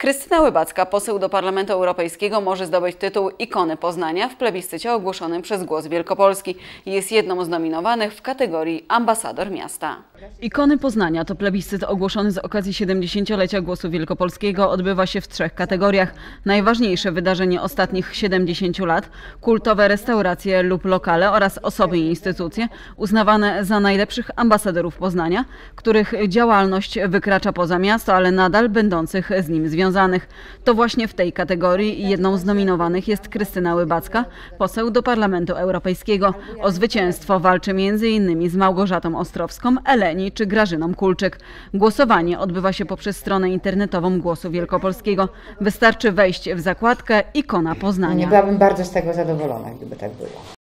Krystyna Łybacka, poseł do Parlamentu Europejskiego, może zdobyć tytuł Ikony Poznania w plebiscycie ogłoszonym przez Głos Wielkopolski. Jest jedną z nominowanych w kategorii Ambasador Miasta. Ikony Poznania to plebiscyt ogłoszony z okazji 70-lecia Głosu Wielkopolskiego. Odbywa się w 3 kategoriach. Najważniejsze wydarzenie ostatnich 70 lat, kultowe restauracje lub lokale oraz osoby i instytucje uznawane za najlepszych ambasadorów Poznania, których działalność wykracza poza miasto, ale nadal będących z nim związanych. To właśnie w tej kategorii jedną z nominowanych jest Krystyna Łybacka, poseł do Parlamentu Europejskiego. O zwycięstwo walczy m.in. z Małgorzatą Ostrowską, Eleni czy Grażyną Kulczyk. Głosowanie odbywa się poprzez stronę internetową Głosu Wielkopolskiego. Wystarczy wejść w zakładkę Ikona Poznania. Byłabym bardzo z tego zadowolona, gdyby tak było.